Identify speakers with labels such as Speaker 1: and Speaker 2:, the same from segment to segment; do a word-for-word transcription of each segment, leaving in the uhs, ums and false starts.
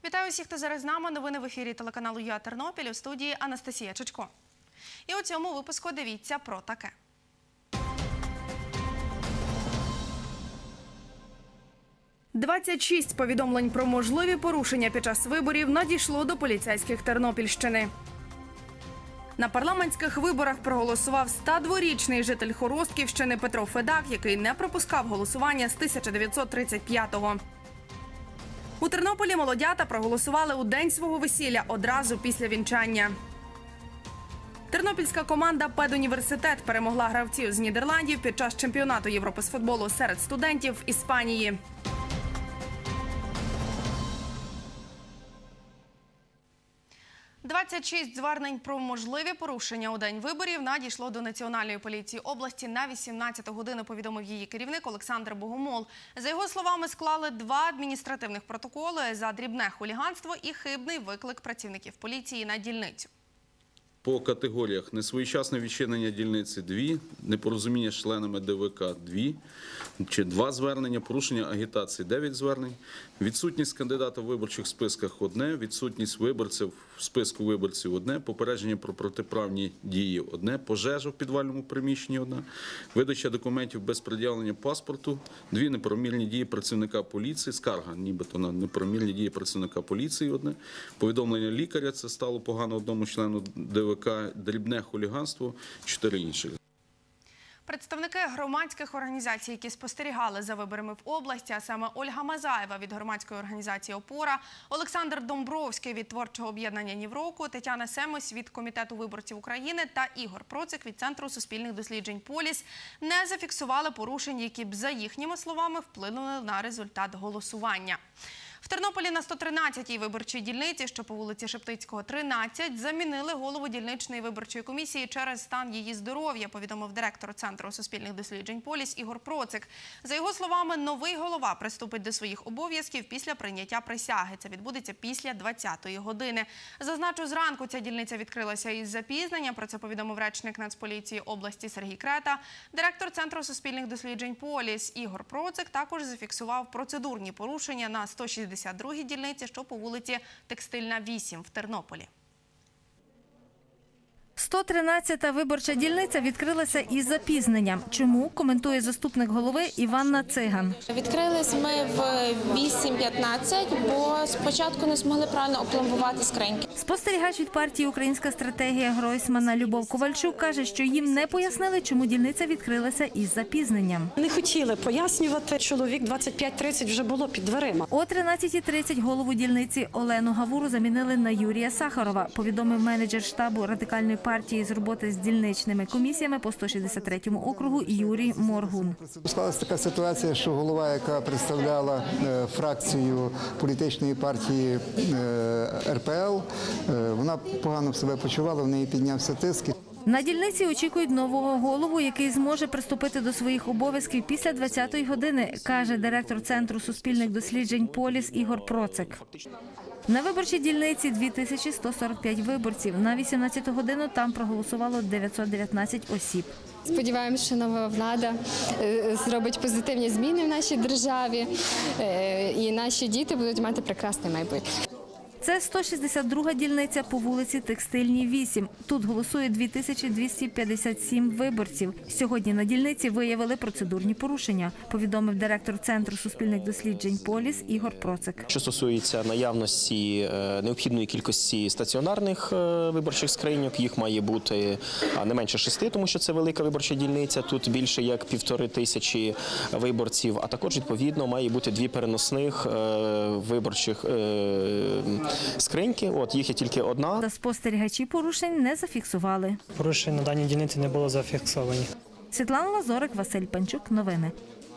Speaker 1: Вітаю усіх, хто зараз з нами. Новини в ефірі телеканалу ЮА Тернопіль, у студії Анастасія Чичко. І у цьому випуску дивіться про таке. двадцять шість повідомлень про можливі порушення під час виборів надійшло до поліцейських Тернопільщини. На парламентських виборах проголосував ста двохрічний житель Хоростківщини Петро Федак, який не пропускав голосування з тисяча дев'ятсот тридцять п'ятого. У Тернополі молодята проголосували у день свого весілля одразу після вінчання. Тернопільська команда «Педуніверситет» перемогла гравців з Нідерландів під час чемпіонату Європи з футболу серед студентів Іспанії. двадцять шість звернень про можливі порушення у день виборів надійшло до Національної поліції області. На вісімнадцяту годину повідомив її керівник Олександр Богомол. За його словами, склали два адміністративних протоколи за дрібне хуліганство і хибний виклик працівників поліції на дільницю.
Speaker 2: По категоріях: несвоєчасне відчинення дільниці – дві, непорозуміння з членами ДВК – дві, чи два звернення, порушення агітації – дев'ять звернень, відсутність кандидата в виборчих списках – одне, відсутність виборців в списку виборців – одне, попередження про протиправні дії – одне, пожежа в підвальному приміщенні – одна, видача документів без пред'явлення паспорту – дві, неправомірні дії працівника поліції, скарга нібито на неправомірні дії працівника поліції – одне, повідомлення лікаря – це стало погано одному члену ДВК, дрібне хуліганство, чотири інших.
Speaker 1: Представники громадських організацій, які спостерігали за виборами в області, а саме Ольга Мазаєва від громадської організації «Опора», Олександр Домбровський від творчого об'єднання «Нівроку», Тетяна Семось від Комітету виборців України та Ігор Процик від Центру суспільних досліджень «Поліс» не зафіксували порушень, які б, за їхніми словами, вплинули на результат голосування. В Тернополі на сто тринадцятій виборчій дільниці, що по вулиці Шептицького, тринадцять, замінили голову дільничної виборчої комісії через стан її здоров'я, повідомив директор Центру суспільних досліджень «Поліс» Ігор Процик. За його словами, новий голова приступить до своїх обов'язків після прийняття присяги. Це відбудеться після двадцятої години. Зазначу, зранку ця дільниця відкрилася із запізненням. Про це повідомив речник Нацполіції області Сергій Крета. Директор Центру суспільних досліджень «Поліс» Ігор Процик також зафіксував процедурні порушення на сто шістдесят другій дільниці, що по вулиці Текстильна, вісім в Тернополі.
Speaker 3: сто тринадцята виборча дільниця відкрилася із запізненням. Чому? Коментує заступник голови Іванна Циган.
Speaker 4: Відкрились ми в вісім п'ятнадцять, бо спочатку не змогли правильно опломбувати скриньки.
Speaker 3: Спостерігач від партії «Українська стратегія» Гройсмана Любов Ковальчук каже, що їм не пояснили, чому дільниця відкрилася із запізненням.
Speaker 5: Не хотіли пояснювати. Чоловік двадцять п'ять тридцять вже було під дверима.
Speaker 3: О тринадцятій тридцять голову дільниці Олену Гавуру замінили на Юрія Сахарова, повідомив менеджер штабу радикальної партії з роботи з дільничними комісіями по сто шістдесят третьому округу Юрій Моргун.
Speaker 6: Склалася така ситуація, що голова, яка представляла фракцію політичної партії ер пе ел, вона погано себе почувала, в неї піднявся тиск.
Speaker 3: На дільниці очікують нового голову, який зможе приступити до своїх обов'язків після двадцятої години, каже директор Центру суспільних досліджень «Поліс» Ігор Процик. На виборчій дільниці дві тисячі сто сорок п'ять виборців. На вісімнадцяту годину там проголосувало дев'ятсот дев'ятнадцять осіб.
Speaker 7: Сподіваємося, що нова влада зробить позитивні зміни в нашій державі і наші діти будуть мати прекрасне майбутнє.
Speaker 3: Це сто шістдесят друга дільниця по вулиці Текстильній, вісім. Тут голосує дві тисячі двісті п'ятдесят сім виборців. Сьогодні на дільниці виявили процедурні порушення, повідомив директор Центру суспільних досліджень «Поліс» Ігор Процик.
Speaker 8: Що стосується наявності необхідної кількості стаціонарних виборчих скриньок, їх має бути не менше шести, тому що це велика виборча дільниця, тут більше як півтори тисячі виборців, а також, відповідно, має бути дві переносних виборчих скриньки, от їх є тільки одна.
Speaker 3: Та спостерігачі порушень не зафіксували.
Speaker 9: Порушень на даній дільниці не було зафіксовані.
Speaker 3: Світлана Лазорик, Василь Панчук. Новини.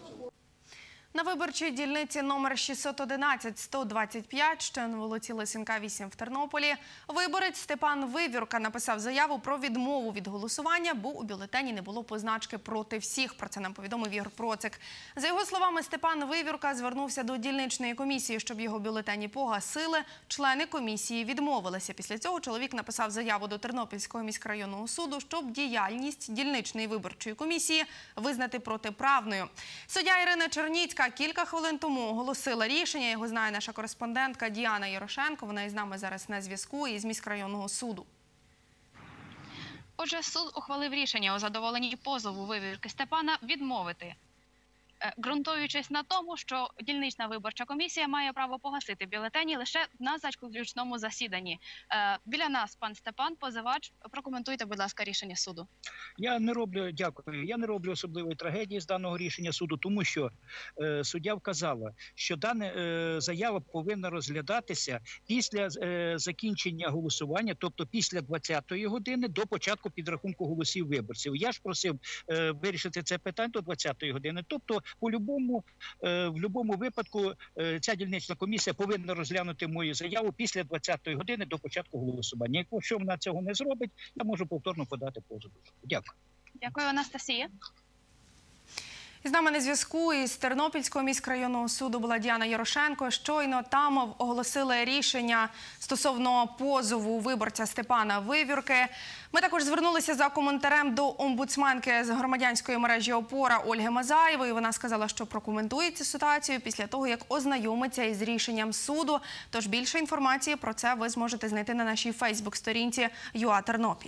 Speaker 1: На виборчій дільниці номер шістсот одинадцять сто двадцять п'ять, що на вулиці Лисенка, вісім в Тернополі, виборець Степан Вивірка написав заяву про відмову від голосування, бо у бюлетені не було позначки «проти всіх». Про це нам повідомив Ігор Процик. За його словами, Степан Вивірка звернувся до дільничної комісії, щоб його бюлетені погасили. Члени комісії відмовилися. Після цього чоловік написав заяву до Тернопільського міськрайонного суду, щоб діяльність дільничної виборчої комісії визнати протиправною. Суддя Ірина Черніцька яка кілька хвилин тому оголосила рішення. Його знає наша кореспондентка Діана Ярошенко. Вона із нами зараз на зв'язку із міськрайонного суду.
Speaker 10: Отже, суд ухвалив рішення у задоволенні позову вивірки Степана відмовити, ґрунтуючись на тому, що дільнична виборча комісія має право погасити бюлетені лише на заключному засіданні. Біля нас пан Степан, позивач. Прокоментуйте, будь ласка, рішення суду.
Speaker 11: Я не роблю, дякую, я не роблю особливої трагедії з даного рішення суду, тому що е, суддя вказала, що дана е, заява повинна розглядатися після е, закінчення голосування, тобто після двадцятої години до початку підрахунку голосів виборців. Я ж просив е, вирішити це питання до двадцятої години, тобто по-любому, е, в будь-якому випадку е, ця дільнична комісія повинна розглянути мою заяву після двадцятої години до початку голосування. Якщо вона цього не зробить, я можу повторно подати позов. Дякую.
Speaker 10: Дякую, Анастасія.
Speaker 1: Із нами на зв'язку із Тернопільського міськрайонного суду була Діана Ярошенко. Щойно там оголосили рішення стосовно позову виборця Степана Вивірки. Ми також звернулися за коментарем до омбудсменки з громадянської мережі «Опора» Ольги Мазаєвої. Вона сказала, що прокоментує цю ситуацію після того, як ознайомиться із рішенням суду. Тож більше інформації про це ви зможете знайти на нашій фейсбук-сторінці ЮА Тернопіль.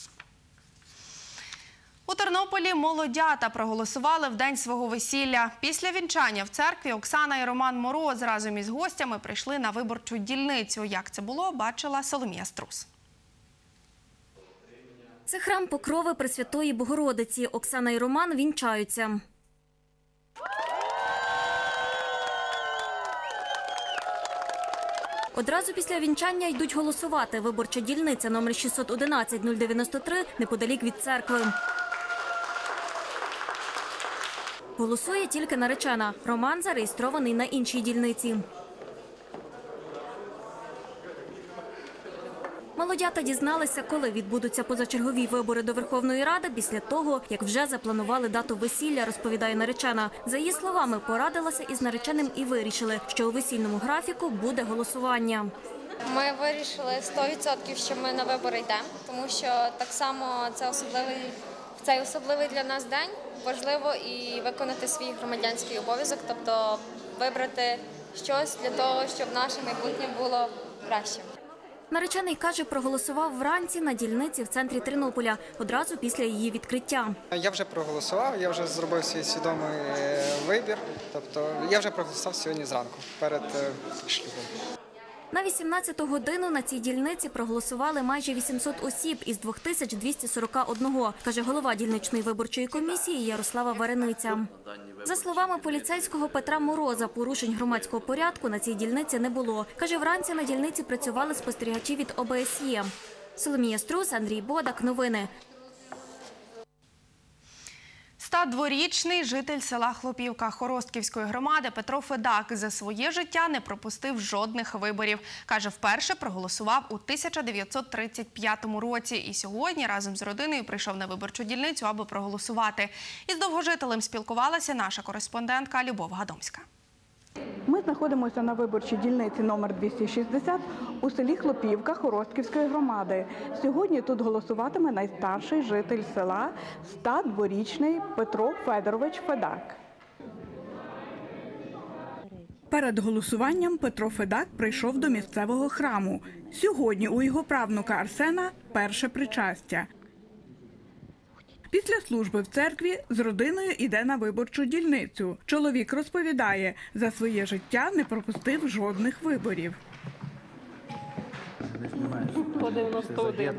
Speaker 1: У Тернополі молодята проголосували в день свого весілля. Після вінчання в церкві Оксана і Роман Мороз разом із гостями прийшли на виборчу дільницю. Як це було, бачила Соломія Струс.
Speaker 12: Це храм Покрови Пресвятої Богородиці. Оксана і Роман вінчаються. Одразу після вінчання йдуть голосувати. Виборча дільниця номер шістсот одинадцять нуль дев'яносто три неподалік від церкви. Голосує тільки наречена. Роман зареєстрований на іншій дільниці. Молодята дізналися, коли відбудуться позачергові вибори до Верховної Ради після того, як вже запланували дату весілля, розповідає наречена. За її словами, порадилася із нареченим і вирішили, що у весільному графіку буде голосування.
Speaker 7: Ми вирішили сто відсотків, що ми на вибори йдемо, тому що так само це особливий, цей особливий для нас день. Важливо і виконати свій громадянський обов'язок, тобто вибрати щось для того, щоб наше майбутнє було кращим.
Speaker 12: Наречений, каже, проголосував вранці на дільниці в центрі Тернополя, одразу після її відкриття.
Speaker 13: Я вже проголосував, я вже зробив свій свідомий вибір, тобто я вже проголосував сьогодні зранку, перед шлюбом.
Speaker 12: На вісімнадцяту годину на цій дільниці проголосували майже вісімсот осіб із двох тисяч двохсот сорока одного, каже голова дільничної виборчої комісії Ярослава Варениця. За словами поліцейського Петра Мороза, порушень громадського порядку на цій дільниці не було. Каже, вранці на дільниці працювали спостерігачі від О Б С Є. Соломія Струс, Андрій Бодак. Новини.
Speaker 1: ста дворічний житель села Хлопівка Хоростківської громади Петро Федак за своє життя не пропустив жодних виборів. Каже, вперше проголосував у тисяча дев'ятсот тридцять п'ятому році і сьогодні разом з родиною прийшов на виборчу дільницю, аби проголосувати. Із довгожителем спілкувалася наша кореспондентка Любов Гадомська.
Speaker 14: Ми знаходимося на виборчій дільниці номер двісті шістдесят у селі Хлопівка Хоростківської громади. Сьогодні тут голосуватиме найстарший житель села – ста дворічний Петро Федорович Федак. Перед голосуванням Петро Федак прийшов до місцевого храму. Сьогодні у його правнука Арсена – перше причастя. Після служби в церкві з родиною йде на виборчу дільницю. Чоловік розповідає, за своє життя не пропустив жодних виборів.
Speaker 15: По дев'яносто один.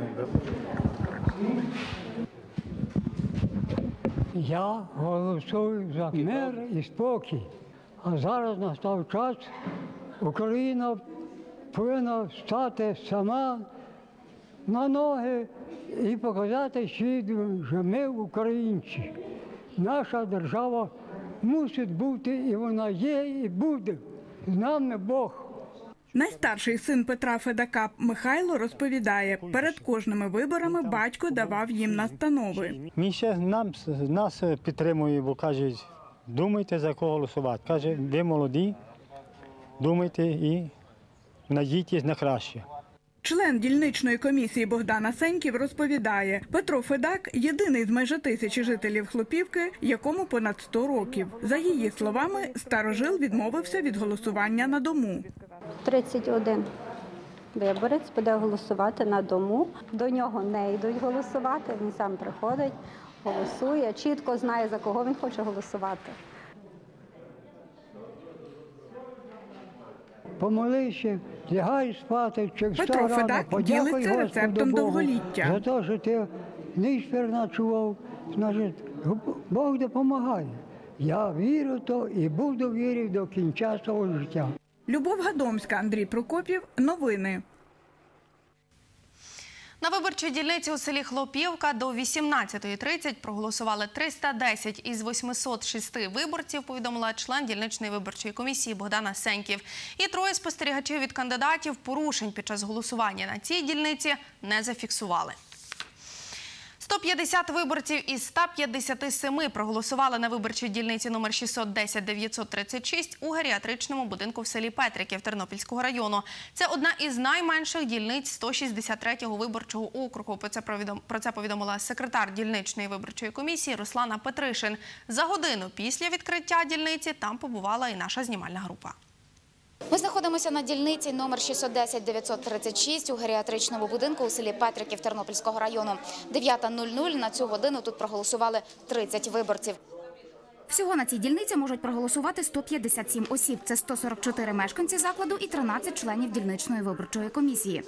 Speaker 16: Я голосую за мир і спокій. А зараз настав час, Україна повинна стати сама на ноги і показати світу, що ми українці. Наша держава мусить бути, і вона є, і буде. З нами Бог.
Speaker 14: Найстарший син Петра Федака Михайло розповідає, перед кожними виборами батько давав їм настанови.
Speaker 17: Він ще нам, нас підтримує, бо каже, думайте, за кого голосувати. Каже, ви молоді, думайте і надійтесь на краще.
Speaker 14: Член дільничної комісії Богдан Асеньків розповідає, Петро Федак – єдиний з майже тисячі жителів Хлопівки, якому понад сто років. За її словами, старожил відмовився від голосування на дому.
Speaker 18: тридцять один виборець буде голосувати на дому. До нього не йдуть голосувати, він сам приходить, голосує, чітко знає, за кого він хоче голосувати.
Speaker 16: Помолився, лягай спати, чи встав
Speaker 14: Петро
Speaker 16: рано,
Speaker 14: Федак
Speaker 16: подякуй
Speaker 14: ділиться
Speaker 16: Господу
Speaker 14: рецептом
Speaker 16: Богу
Speaker 14: довголіття.
Speaker 16: за те, що ти ніч переночував, значить, Бог допомагає. Я вірю то і буду вірити до кінця свого життя.
Speaker 14: Любов Гадомська, Андрій Прокопів. Новини.
Speaker 1: На виборчій дільниці у селі Хлопівка до вісімнадцятої тридцять проголосували триста десять із восьмисот шести виборців, повідомила член дільничної виборчої комісії Богдан Асеньків. І троє спостерігачів від кандидатів порушень під час голосування на цій дільниці не зафіксували. сто п'ятдесят виборців із ста п'ятдесяти семи проголосували на виборчій дільниці номер шістсот десять дев'ятсот тридцять шість у геріатричному будинку в селі Петриків Тернопільського району. Це одна із найменших дільниць сто шістдесят третього виборчого округу. Про це, провідом... Про це повідомила секретар дільничної виборчої комісії Руслана Петришин. За годину після відкриття дільниці там побувала і наша знімальна група.
Speaker 19: Ми знаходимося на дільниці номер шістсот десять дев'ятсот тридцять шість у геріатричному будинку у селі Петриків Тернопільського району. дев'ята нуль нуль, на цю годину тут проголосували тридцять виборців.
Speaker 20: Всього на цій дільниці можуть проголосувати сто п'ятдесят сім осіб. Це сто сорок чотири мешканці закладу і тринадцять членів дільничної виборчої комісії.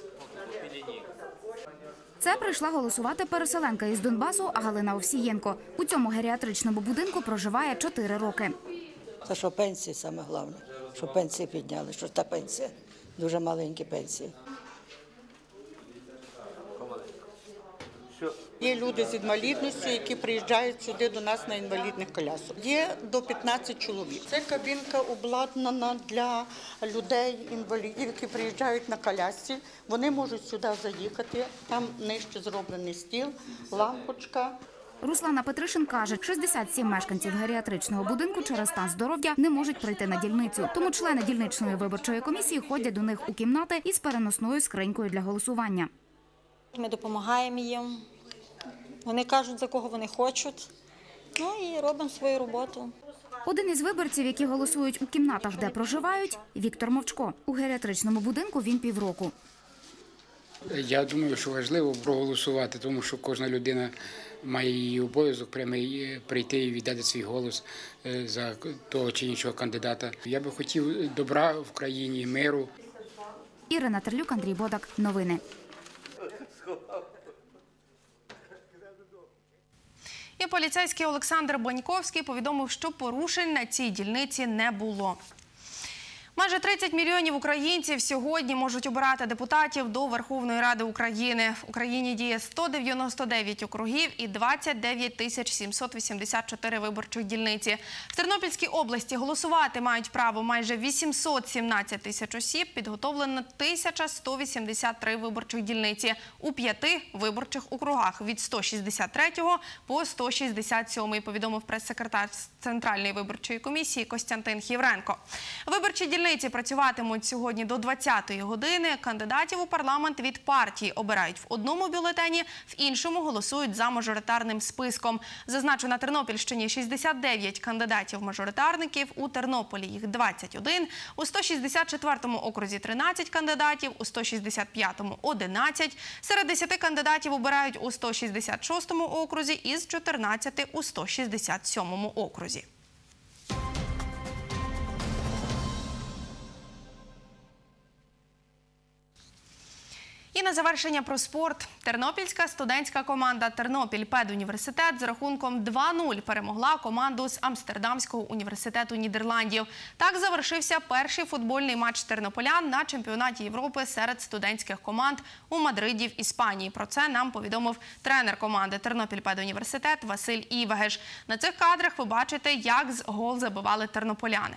Speaker 20: Це прийшла голосувати переселенка із Донбасу Галина Овсієнко. У цьому геріатричному будинку проживає чотири роки.
Speaker 21: Це що пенсії саме головне, що пенсії підняли, що та пенсія, дуже маленькі пенсії.
Speaker 22: Є люди з інвалідністю, які приїжджають сюди до нас на інвалідних колясок. Є до п'ятнадцяти чоловік. Це кабінка обладнана для людей-інвалідів, які приїжджають на колясці. Вони можуть сюди заїхати, там нижче зроблений стіл, лампочка.
Speaker 20: Руслана Петришин каже, шістдесят сім мешканців геріатричного будинку через стан здоров'я не можуть прийти на дільницю. Тому члени дільничної виборчої комісії ходять до них у кімнати із переносною скринькою для голосування.
Speaker 23: Ми допомагаємо їм, вони кажуть, за кого вони хочуть, ну і робимо свою роботу.
Speaker 20: Один із виборців, які голосують у кімнатах, де проживають – Віктор Мовчко. У геріатричному будинку він півроку.
Speaker 24: Я думаю, що важливо проголосувати, тому що кожна людина має її обов'язок прямий прийти і віддати свій голос за того чи іншого кандидата. Я би хотів добра в країні, миру.
Speaker 20: Ірина Терлюк, Андрій Бодак. Новини.
Speaker 1: І поліцейський Олександр Баньковський повідомив, що порушень на цій дільниці не було. Майже тридцять мільйонів українців сьогодні можуть обирати депутатів до Верховної Ради України. В Україні діє сто дев'яносто дев'ять округів і двадцять дев'ять тисяч сімсот вісімдесят чотири виборчих дільниці. В Тернопільській області голосувати мають право майже вісімсот сімнадцять тисяч осіб, підготовлено тисяча сто вісімдесят три виборчих дільниці у п'яти виборчих округах від сто шістдесят третього по сто шістдесят сьомий, повідомив прес-секретар Центральної виборчої комісії Костянтин Хівренко. Виборчі дільниці працюватимуть сьогодні до двадцятої години. Кандидатів у парламент від партії обирають в одному бюлетені, в іншому голосують за мажоритарним списком. Зазначу, на Тернопільщині шістдесят дев'ять кандидатів-мажоритарників, у Тернополі їх двадцять один, у сто шістдесят четвертому окрузі тринадцять кандидатів, у сто шістдесят п'ятому – одинадцять. Серед десяти кандидатів обирають у сто шістдесят шостому окрузі із чотирнадцяти у сто шістдесят сьомому окрузі. І на завершення про спорт. Тернопільська студентська команда «Тернопіль-Педуніверситет» з рахунком два нуль перемогла команду з Амстердамського університету Нідерландів. Так завершився перший футбольний матч тернополян на чемпіонаті Європи серед студентських команд у Мадриді в Іспанії. Про це нам повідомив тренер команди «Тернопіль-Педуніверситет» Василь Івегеш. На цих кадрах ви бачите, як гол забивали тернополяни.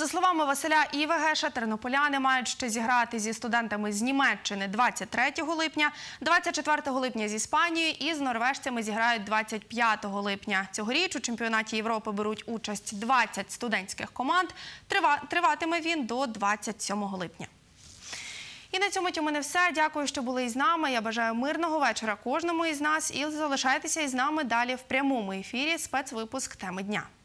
Speaker 1: словами Василя Івегеша, тернополяни мають ще зіграти зі студентами з Німеччини двадцять третього липня, двадцять четвертого липня з Іспанією і з норвежцями зіграють двадцять п'ятого липня. Цьогоріч у чемпіонаті Європи беруть участь двадцять студентських команд. Трива- Триватиме він до двадцять сьомого липня. І на цьому у мене все. Дякую, що були із нами. Я бажаю мирного вечора кожному із нас. І залишайтеся із нами далі в прямому ефірі спецвипуск «Теми дня».